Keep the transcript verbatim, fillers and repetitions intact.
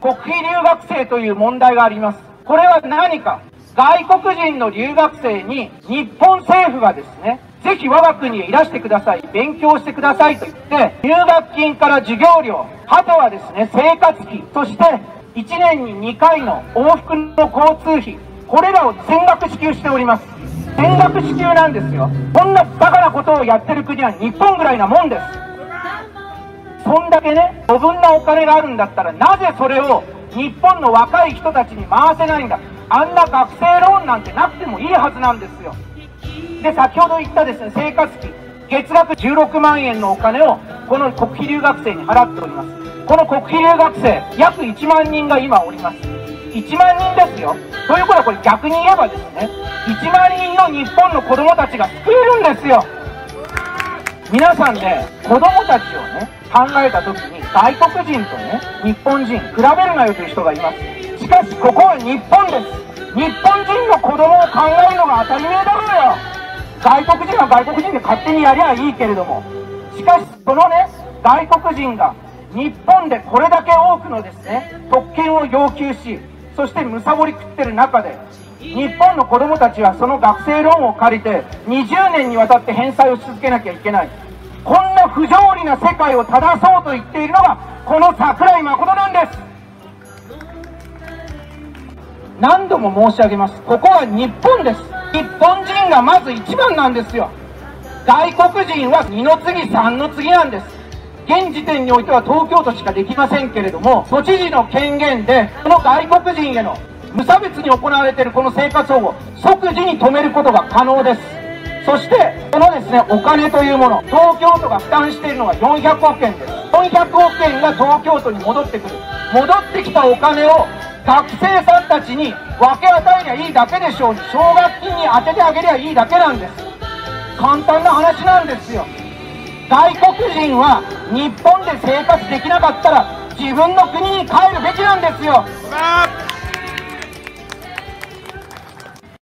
国費留学生という問題があります。これは何か、外国人の留学生に日本政府がですね、ぜひ我が国へいらしてください、勉強してくださいと言って、入学金から授業料、あとはですね、生活費、そしていちねんににかいの往復の交通費、これらを全額支給しております。全額支給なんですよ。こんなバカなことをやってる国は日本ぐらいなもんです。そんだけね、余分なお金があるんだったら、なぜそれを日本の若い人たちに回せないんだ。あんな学生ローンなんてなくてもいいはずなんですよ。で、先ほど言ったですね、生活費、月額じゅうろくまんえんのお金をこの国費留学生に払っております。この国費留学生、約いちまんにんが今おります。いちまんにんですよ。ということはこれ逆に言えばですね、いちまんにんの日本の子供たちが救えるんですよ。皆さんね、子供たちをね、考えた時に外国人とね、日本人、比べるなよという人がいます。しかしここは日本です。日本人の子供を考えるのが当たり前だろうよ。外国人は外国人で勝手にやりゃいいけれども、しかしそのね、外国人が日本でこれだけ多くのですね、特権を要求し、そしてむさぼり食ってる中で、日本の子供たちはその学生ローンを借りてにじゅうねんにわたって返済をし続けなきゃいけない。こんな不条理な世界を正そうと言っているのがこの桜井誠なんです。何度も申し上げます。ここは日本です。日本人がまず一番なんですよ。外国人はにの次さんの次なんです。現時点においては東京都しかできませんけれども、都知事の権限でこの外国人への無差別に行われているこの生活保護を即時に止めることが可能です。そしてこのですね、お金というもの、東京都が負担しているのがよんひゃくおくえんです。よんひゃくおくえんが東京都に戻ってくる。戻ってきたお金を学生さんたちに分け与えりゃいいだけでしょうに、奨学金に当ててあげりゃいいだけなんです。簡単な話なんですよ。外国人は日本で生活できなかったら自分の国に帰るべきなんですよ。